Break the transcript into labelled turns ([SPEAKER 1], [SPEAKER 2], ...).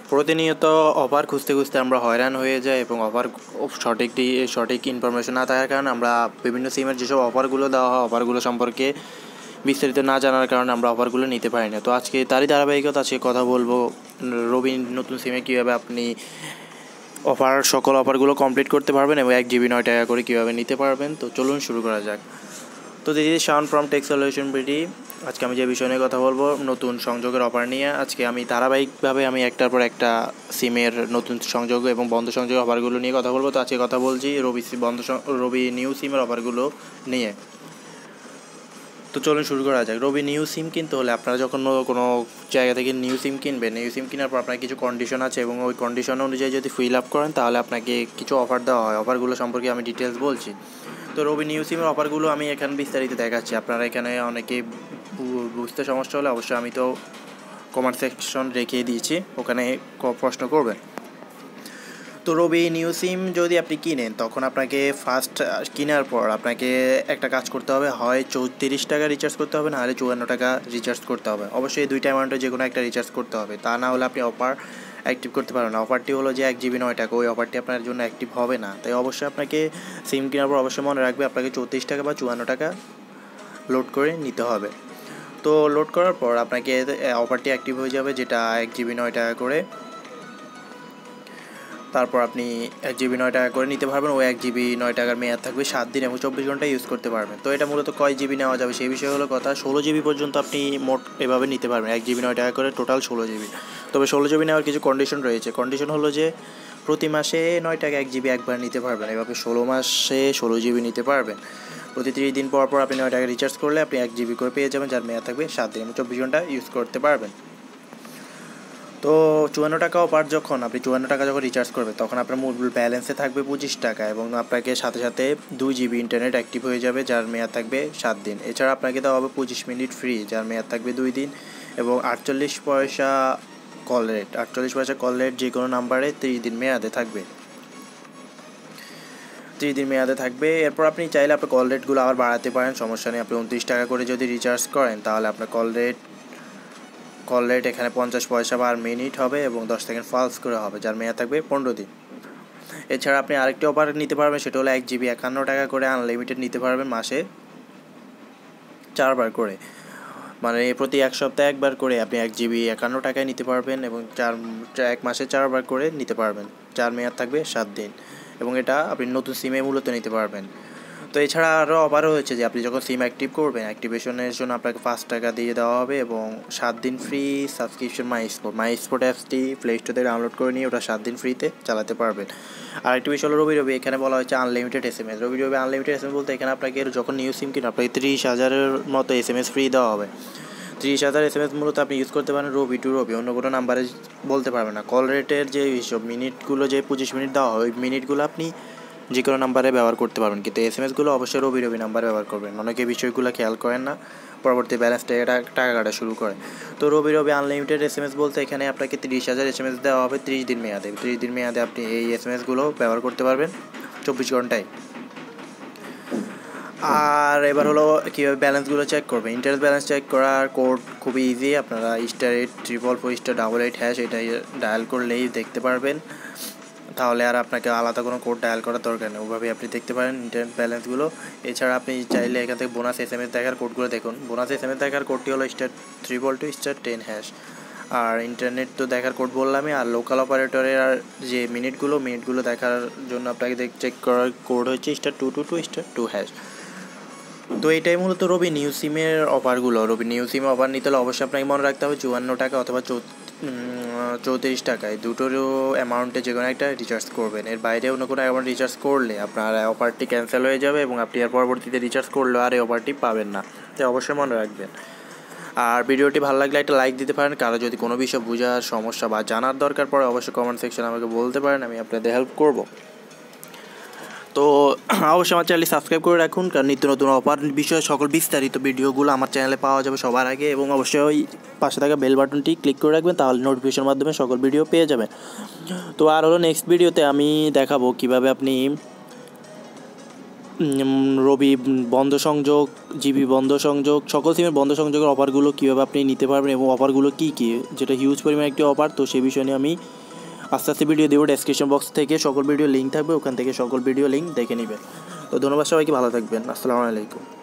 [SPEAKER 1] প্রতিনিয়ত অফার খুঁজতে খুঁজতে আমরা হয়রান হয়ে যাই এবং অফার সঠিক ইনফরমেশন না থাকার কারণে আমরা বিভিন্ন সিমের যেসব অফারগুলো দেওয়া হয় অফারগুলো সম্পর্কে বিস্তারিত না জানার কারণে আমরা অফারগুলো নিতে পারি না। তো আজকে তারই ধারাবাহিকতা আজকে কথা বলবো রবি নতুন সিমে কীভাবে আপনি সকল অফারগুলো কমপ্লিট করতে পারবেন এবং 1 GB 9 টাকা করে কীভাবে নিতে পারবেন। তো চলুন শুরু করা যাক। তো this is Shawon from tech solution BD. আজকে আমি যে বিষয় নিয়ে কথা বলবো নতুন সংযোগের অফার নিয়ে। আজকে আমি ধারাবাহিকভাবে একটার পর একটা সিমের নতুন সংযোগ এবং বন্ধ সংযোগের অফারগুলো নিয়ে কথা বলবো। তো আজকে কথা বলছি রবি নিউ সিমের অফারগুলো নিয়ে। তো চলুন শুরু করা যাক। রবি নিউ সিম কিনতে হলে আপনারা যখন কোনো জায়গা থেকে নিউ সিম কিনবেন, নিউ সিম কেনার পর আপনার কিছু কন্ডিশন আছে এবং ওই কন্ডিশন অনুযায়ী যদি ফিল আপ করেন তাহলে আপনাকে কিছু অফার দেওয়া হয়। অফারগুলো সম্পর্কে আমি ডিটেলস বলছি। তো রবি নিউ সিমের অফারগুলো আমি এখানে বিস্তারিত দেখাচ্ছি। আপনারা এখানে অনেকে বুঝতে সমস্যা হলে অবশ্যই আমি তো কমেন্ট সেকশন রেখে দিয়েছি, ওখানে প্রশ্ন করবেন। তো রবি নিউ সিম যদি আপনি কিনেন তখন আপনাকে ফার্স্ট কেনার পর আপনাকে একটা কাজ করতে হবে, হয় 34 টাকা রিচার্জ করতে হবে, না হলে 54 টাকা রিচার্জ করতে হবে। অবশ্যই এই দুইটা অ্যামাউন্টে যে কোনো একটা রিচার্জ করতে হবে, তা না হলে আপনি অফার অ্যাক্টিভ করতে পারবেন না। অফারটি হলো যে 1 GB 9 টাকা, ওই অফারটি আপনার জন্য অ্যাক্টিভ হবে না। তাই অবশ্যই আপনাকে সিম কেনার পর অবশ্যই মনে রাখবে আপনাকে 34 টাকা বা 54 টাকা লোড করে নিতে হবে। তো লোড করার পর আপনাকে অফারটি অ্যাক্টিভ হয়ে যাবে, যেটা 1 GB 9 টাকা করে। তারপর আপনি 1 GB 9 টাকা করে নিতে পারবেন। ওই 1 GB 9 টাকার মেয়াদ থাকবে 7 দিন এবং 24 ঘন্টা ইউজ করতে পারবেন। তো এটা মূলত কয় জিবি নেওয়া যাবে সেই বিষয়ে হলো কথা। 16 GB পর্যন্ত আপনি মোট এভাবে নিতে পারবেন, 1 GB 9 টাকা করে টোটাল 16 GB। তবে 16 GB নেওয়ার কিছু কন্ডিশন রয়েছে। কন্ডিশন হলো যে প্রতি মাসে 9 টাকা 1 GB একবার নিতে পারবেন, এভাবে 16 মাসে 16 GB নিতে পারবেন। প্রতি 30 দিন পর পর আপনি 9 টাকা রিচার্জ করলে আপনি 1 GB করে পেয়ে যাবেন, যার মেয়াদ থাকবে 7 দিন এবং 24 ঘন্টা ইউজ করতে পারবেন। তো 54 টাকা অফার যখন আপনি 54 টাকা যখন রিচার্জ করবেন তখন আপনার মূল ব্যালেন্সে থাকবে 25 টাকা এবং আপনাকে সাথে সাথে 2 GB ইন্টারনেট অ্যাক্টিভ হয়ে যাবে, যার মেয়াদ থাকবে 7 দিন। এছাড়া আপনাকে দেওয়া হবে 25 মিনিট ফ্রি, যার মেয়াদ থাকবে 2 দিন এবং 48 পয়সা কল রেট। 48 পয়সা কল রেট যে কোনো নাম্বারে 30 দিন মেয়াদে থাকবে, 30 দিন মেয়াদে থাকবে। এরপর আপনি চাইলে আপনার কল রেটগুলো আবার বাড়াতে পারেন, সমস্যা নেই। আপনি 29 টাকা করে যদি রিচার্জ করেন তাহলে আপনার কল রেট এখানে 50 পয়সা পার মিনিট হবে এবং 10 সেকেন্ড ফালস করে হবে, যার মেয়াদ থাকবে 15 দিন। এছাড়া আপনি আরেকটি অফার নিতে পারবেন, সেটা হলো 1 GB 51 টাকা করে আনলিমিটেড নিতে পারবেন, মাসে 4 বার করে, মানে প্রতি 1 সপ্তাহে 1 বার করে আপনি 1 GB 51 টাকায় নিতে পারবেন এবং 1 মাসে 4 বার করে নিতে পারবেন, যার মেয়াদ থাকবে 7 দিন এবং এটা আপনি নতুন সিমে মূলত নিতে পারবেন। তো এছাড়া আরও অফারও হয়েছে যে আপনি যখন সিম অ্যাক্টিভ করবেন, অ্যাক্টিভেশনের জন্য আপনাকে 5 টাকা দিয়ে দেওয়া হবে এবং 7 দিন ফ্রি সাবস্ক্রিপশন মাই স্পোর্ট অ্যাপসটি প্লে স্টোর থেকে ডাউনলোড করে নিয়ে ওটা 7 দিন ফ্রিতে চালাতে পারবেন। আর একটি বিষয় হলো রবি এখানে বলা হচ্ছে unlimited SMS। Robi unlimited SMS বলতে এখানে আপনাকে যখন নিউ সিম কিনে আপনাকে 30,000-এর মতো SMS ফ্রি দেওয়া হবে। 30,000 SMS মূলত আপনি ইউজ করতে পারেন রবি টু রবি, অন্য কোনো নাম্বারে বলতে পারবেন না। কল রেটের যে হিসব মিনিটগুলো যে 25 মিনিট দেওয়া হয়, ওই মিনিটগুলো আপনি যে কোনো নাম্বারে ব্যবহার করতে পারবেন, কিন্তু SMSগুলো অবশ্যই রবি নাম্বারে ব্যবহার করবেন। অনেকে বিষয়গুলো খেয়াল করেন না, পরবর্তী ব্যালেন্স টাকা কাটা শুরু করে। তো রবি আনলিমিটেড SMS বলতে এখানে আপনাকে 30,000 SMS দেওয়া হবে 30 দিন মেয়াদে। 30 দিন মেয়াদে আপনি এই SMSগুলো ব্যবহার করতে পারবেন 24 ঘন্টায়। আর এবার হলো কীভাবে ব্যালেন্সগুলো চেক করবেন। ইন্টারনেট ব্যালেন্স চেক করার কোড খুবই ইজি। আপনারা *844*8# এটা ডায়াল করলেই দেখতে পারবেন, তাহলে আর আপনাকে আলাদা কোনো কোড ডায়াল করার দরকার নেই, ওভাবেই আপনি দেখতে পারেন ইন্টারনেট ব্যালেন্সগুলো। এছাড়া আপনি চাইলে এখান থেকে বোনাস SMS দেখার কোডগুলো দেখুন। বোনাস SMS দেখার কোডটি হলো *322*10#। আর ইন্টারনেট তো দেখার কোড বললামই। আর লোকাল অপারেটরের আর যে মিনিটগুলো দেখার জন্য আপনাকে চেক করার কোড হচ্ছে *222*2#। তো এটাই মূলত রবি নিউ সিমের অফারগুলো। রবি নিউ সিমে অফার নিতে হলে অবশ্যই আপনাকে মনে রাখতে হবে 54 টাকা অথবা 34 টাকায় দুটোরও অ্যামাউন্টে যে কোনো একটা রিচার্জ করবেন। এর বাইরে অন্য কোনো অ্যামাউন্ট রিচার্জ করলে আপনার অফারটি ক্যান্সেল হয়ে যাবে এবং আপনি এর পরবর্তীতে রিচার্জ করলেও আর এই অফারটি পাবেন না, তাই অবশ্যই মনে রাখবেন। আর ভিডিওটি ভালো লাগলে একটা লাইক দিতে পারেন। কারো যদি কোনো বিষয় বোঝার সমস্যা বা জানার দরকার পড়ে অবশ্যই কমেন্ট সেকশনে আমাকে বলতে পারেন, আমি আপনাদের হেল্প করব। তো অবশ্যই আমার চ্যানেলটি সাবস্ক্রাইব করে রাখুন, কারণ নিত্য নতুন অফার বিষয়ে সকল বিস্তারিত ভিডিওগুলো আমার চ্যানেলে পাওয়া যাবে সবার আগে। এবং অবশ্যই পাশে থাকা বেল বাটনটি ক্লিক করে রাখবেন, তাহলে নোটিফিকেশনের মাধ্যমে সকল ভিডিও পেয়ে যাবেন। তো আর হলো নেক্সট ভিডিওতে আমি দেখাবো কিভাবে আপনি রবি বন্ধ সংযোগ, জিবি বন্ধ সংযোগ, সকল সিমের বন্ধ সংযোগের অফারগুলো কীভাবে আপনি নিতে পারবেন এবং অফারগুলো কী কী, যেটা হিউজ পরিমাণ একটি অফার। তো সেই বিষয় নিয়ে আমি আস্তে আস্তে ভিডিও দেবো। ডেসক্রিপশন বক্স থেকে সকল ভিডিও লিঙ্ক থাকবে, ওখান থেকে সকল ভিডিও লিঙ্ক দেখে নেবেন। তো ধন্যবাদ, সবাইকে ভালো থাকবেন। আসসালামু আলাইকুম।